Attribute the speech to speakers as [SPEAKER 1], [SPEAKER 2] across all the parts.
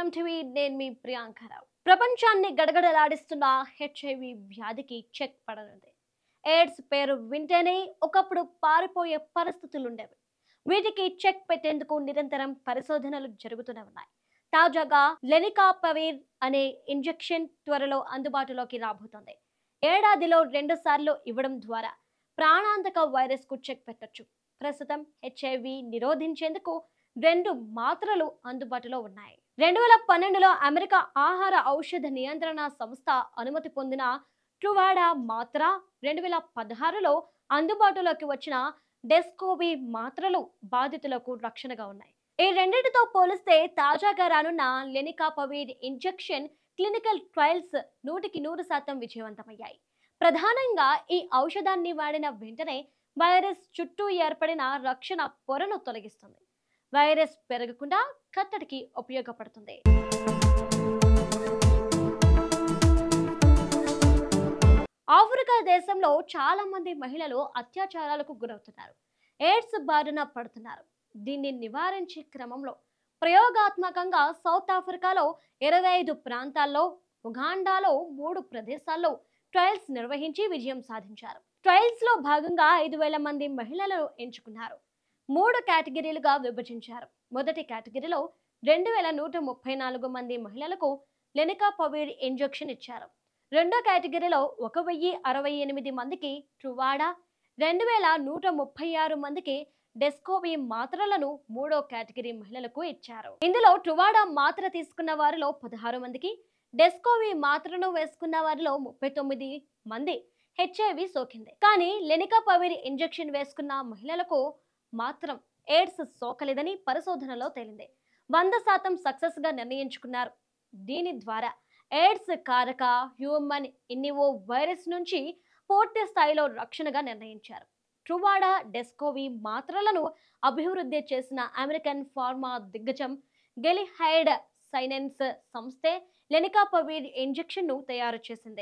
[SPEAKER 1] TV నేను మీ ప్రియాంకరావు. ప్రపంచాన్ని గడగడలాడిస్తున్న హెచ్ఐవి వ్యాధికి చెక్ పడనుంది. ఎయిడ్స్ పేరు వింటేనే ఒకప్పుడు పారిపోయే పరిస్థితులుండేవి. వీటికి చెక్ పెట్టేందుకు నిరంతరం పరిశోధనలు జరుగుతూనే ఉన్నాయి. తాజాగా లెనికాపవీర్ అనే ఇంజెక్షన్ త్వరలో అందుబాటులోకి రాబోతోంది. ఏడాదిలో 2 సార్లు ఇవ్వడం ద్వారా ప్రాణాంతక వైరస్ కు చెక్ పెట్టొచ్చు. ప్రస్తుతం హెచ్ఐవి నిరోధించేందుకు 2 మాత్రలు అందుబాటులో ఉన్నాయి. 2012లో అమెరికా ఆహార ఔషధ నియంత్రణ సంస్థ అనుమతి పొందిన ట్రువాడా మాత్ర, 2016లో అందుబాటులోకి వచ్చిన డెస్కోవి మాత్రలు బాధితులకు రక్షణగా ఉన్నాయి. ఈ రెండింటితో పోలిస్తే తాజాగా రానున్న లెనికాపవీర్ ఇంజెక్షన్ క్లినికల్ ట్రయల్స్ 100% విజయవంతమయ్యాయి. ప్రధానంగా ఈ ఔషధాన్ని వాడిన వెంటనే వైరస్ చుట్టూ ఏర్పడిన రక్షణ పొరను తొలగిస్తుంది. వైరస్ పెరగకుండా కట్టడికి ఉపయోగపడుతుంది. ఆఫ్రికా దేశంలో చాలా మంది మహిళలు అత్యాచారాలకు గురవుతున్నారు. ఎయిడ్స్ బారిన పడుతున్నారు. దీన్ని నివారించే క్రమంలో ప్రయోగాత్మకంగా సౌత్ ఆఫ్రికాలో 25 ప్రాంతాల్లో, ఉగాండాలో 3 ప్రదేశాల్లో ట్రయల్స్ నిర్వహించి విజయం సాధించారు. ట్రయల్స్ లో భాగంగా 5,000 మంది మహిళలను ఎంచుకున్నారు. 3 కేటగిరీలుగా విభజించారు. మొదటి కేటగిరీలో 2,134 మంది మహిళలకు లెనికాపవీర్ ఇంజెక్షన్ ఇచ్చారు. రెండో కేటగిరీలో 1,068 మందికి ట్రువాడా, 2,136 మందికి డెస్కోవి మాత్రలను మూడో కేటగిరీ మహిళలకు ఇచ్చారు. ఇందులో ట్రువాడా మాత్ర తీసుకున్న వారిలో 16 మందికి, డెస్కోవి మాత్రను వేసుకున్న వారిలో 39 మంది హెచ్ఐవి సోకింది. కానీ లెనికాపవీర్ ఇంజెక్షన్ వేసుకున్న మహిళలకు మాత్రం ఎయిడ్స్ సోకలేదని పరిశోధనలో తేలింది. 100% సక్సెస్ గా నిర్ణయించుకున్నారు. దీని ద్వారా ఎయిడ్స్ కారక హ్యూమన్ ఇన్నివో వైరస్ నుంచి పూర్తి స్థాయిలో రక్షణగా నిర్ణయించారు. ట్రువాడా, డెస్కోవి మాత్రలను అభివృద్ధి చేసిన అమెరికన్ ఫార్మా దిగ్గజం గిలిహైడ్ సైనెన్స్ సంస్థే లెనికాపవీర్ ఇంజెక్షన్ ను తయారు చేసింది.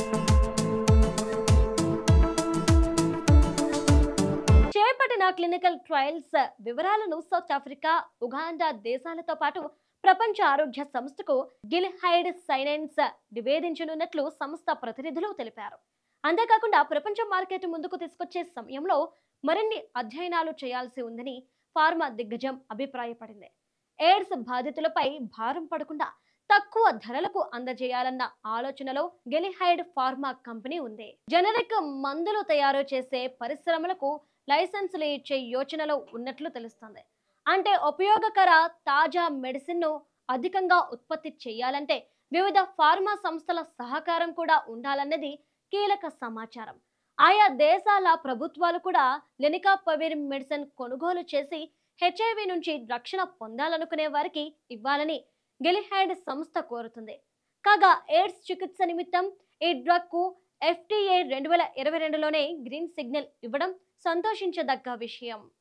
[SPEAKER 1] చేపట్టిన క్లినికల్ ట్రయల్స్ వివరాలను సౌత్ ఆఫ్రికా, ఉగాండా దేశాలతో పాటు ప్రపంచ ఆరోగ్య సంస్థకు గిలిహైడ్ సైనెన్స్ నివేదించనున్నట్లు సంస్థ ప్రతినిధులు తెలిపారు. అంతేకాకుండా ప్రపంచ మార్కెట్ ముందుకు తీసుకొచ్చే సమయంలో మరిన్ని అధ్యయనాలు చేయాల్సి ఉందని ఫార్మా దిగ్గజం అభిప్రాయపడింది. ఎయిడ్స్ బాధితులపై భారం పడకుండా తక్కువ ధరలకు అందజేయాలన్న ఆలోచనలో గిలిహైడ్ ఫార్మా కంపెనీ ఉంది. జనరిక్ మందులు తయారు చేసే పరిశ్రమలకు లైసెన్సులు ఇచ్చే యోచనలో ఉన్నట్లు తెలుస్తోంది. అంటే ఉపయోగకర తాజా మెడిసిన్ ను అధికంగా ఉత్పత్తి చేయాలంటే వివిధ ఫార్మా సంస్థల సహకారం కూడా ఉండాలన్నది కీలక సమాచారం. ఆయా దేశాల ప్రభుత్వాలు కూడా లెనికాపవీర్ మెడిసిన్ కొనుగోలు చేసి హెచ్ఐవి నుంచి రక్షణ పొందాలనుకునే వారికి ఇవ్వాలని గిలిహైడ్ సంస్థ కోరుతుంది. కాగా ఎయిడ్స్ చికిత్స నిమిత్తం ఈ డ్రగ్ కు FDA 2022లోనే గ్రీన్ సిగ్నల్ ఇవ్వడం సంతోషించదగ్గ విషయం.